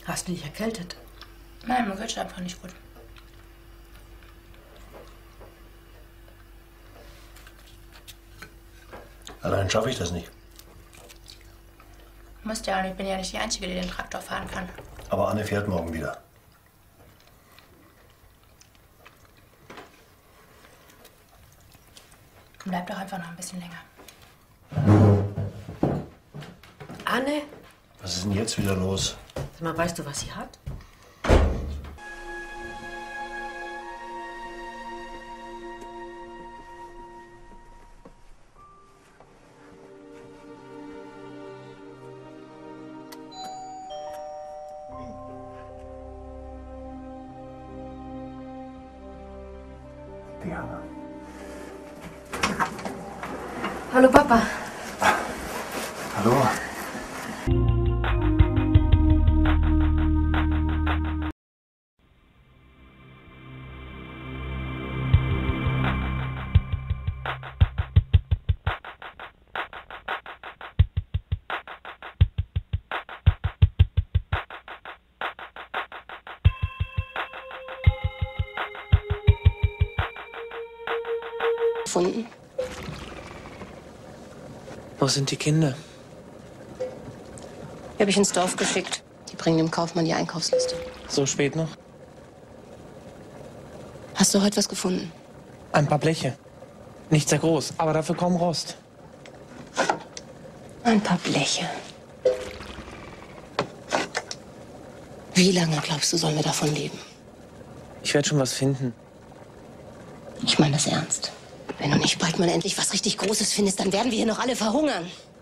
Hast du dich erkältet? Nein, mir geht's einfach nicht gut. Allein schaffe ich das nicht. Musst ja auch nicht, ich bin ja nicht die Einzige, die den Traktor fahren kann. Aber Anne fährt morgen wieder. Bleib doch einfach noch ein bisschen länger. Anne? Was ist denn jetzt wieder los? Sag mal, weißt du, was sie hat? Diana. Hallo, Papa. Hallo. Gefunden? Wo sind die Kinder? Die habe ich ins Dorf geschickt. Die bringen dem Kaufmann die Einkaufsliste. So spät noch? Hast du heute was gefunden? Ein paar Bleche. Nicht sehr groß, aber dafür kaum Rost. Ein paar Bleche. Wie lange glaubst du, sollen wir davon leben? Ich werde schon was finden. Ich meine das ernst. Wenn du nicht bald mal endlich was richtig Großes findest, dann werden wir hier noch alle verhungern.